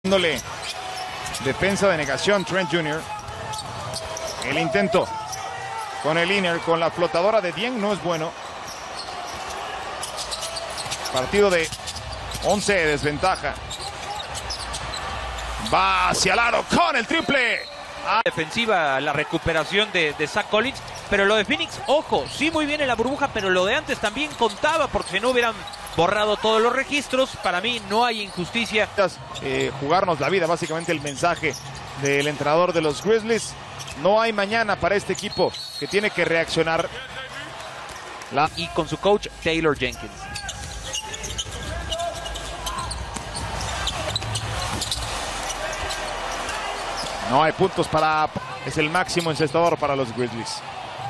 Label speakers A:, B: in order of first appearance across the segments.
A: Dándole defensa de negación Trent Jr. El intento con el inner, con la flotadora de Dieng no es bueno. Partido de 11 de desventaja. Va hacia el aro con el triple.
B: Defensiva, la recuperación de Zach Collins, pero lo de Phoenix, ojo, sí muy bien en la burbuja, pero lo de antes también contaba, porque si no hubieran borrado todos los registros, para mí no hay injusticia.
A: Jugarnos la vida, básicamente el mensaje del entrenador de los Grizzlies. No hay mañana para este equipo que tiene que reaccionar.
B: Y con su coach Taylor Jenkins.
A: No hay puntos para... Es el máximo encestador para los Grizzlies.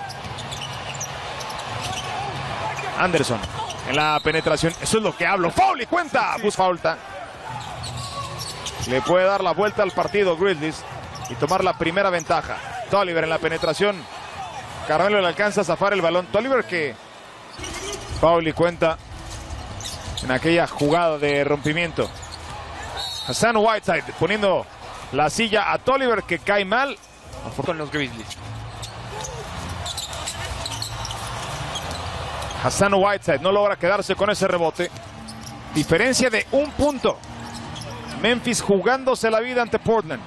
A: Anderson en la penetración. Eso es lo que hablo. Foul y cuenta. Falta. Le puede dar la vuelta al partido Grizzlies y tomar la primera ventaja. Tolliver en la penetración. Carmelo le alcanza a zafar el balón. Tolliver que... Foul y cuenta en aquella jugada de rompimiento. Hassan Whiteside poniendo la silla a Tolliver, que cae mal
B: con los Grizzlies.
A: Hassan Whiteside no logra quedarse con ese rebote. Diferencia de 1 punto. Memphis jugándose la vida ante Portland.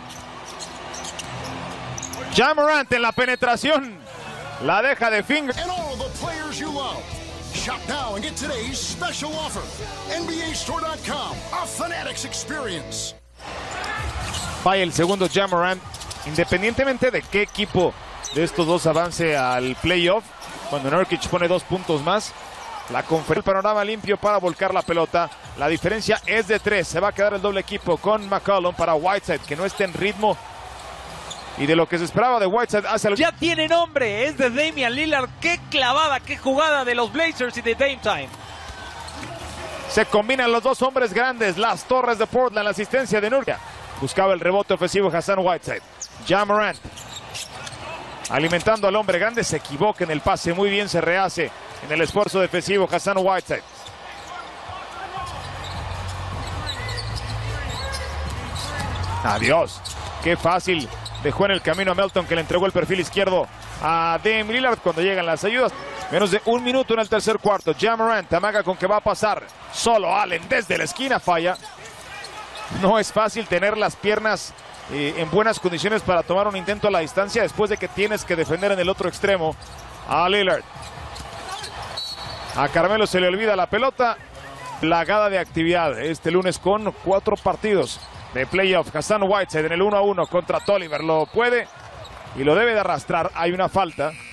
A: Ja Morant en la penetración. La deja de finger.
C: Shop now and get today's special offer. NBAstore.com, a Fanatics experience.
A: Falla el segundo Ja Morant. Independientemente de qué equipo de estos dos avance al playoff, cuando Nurkic pone 2 puntos más, la conferencia, el panorama limpio para volcar la pelota. La diferencia es de 3. Se va a quedar el doble equipo con McCollum para Whiteside, que no está en ritmo. Y de lo que se esperaba de Whiteside hacia el...
B: Ya tiene nombre, es de Damian Lillard. Qué clavada, qué jugada de los Blazers y de Dame Time.
A: Se combinan los dos hombres grandes, las torres de Portland, la asistencia de Nurkic. Buscaba el rebote ofensivo Hassan Whiteside. Ja Morant alimentando al hombre grande, se equivoca en el pase, muy bien se rehace en el esfuerzo defensivo Hassan Whiteside. Adiós, qué fácil dejó en el camino a Melton, que le entregó el perfil izquierdo a Dame Lillard cuando llegan las ayudas. Menos de 1 minuto en el tercer cuarto. Ja Morant amaga con que va a pasar. Solo Allen desde la esquina falla. No es fácil tener las piernas en buenas condiciones para tomar un intento a la distancia después de que tienes que defender en el otro extremo a Lillard. A Carmelo se le olvida la pelota. Plagada de actividad este lunes con 4 partidos de playoff. Hassan Whiteside en el 1-1 contra Tolliver. Lo puede y lo debe de arrastrar. Hay una falta.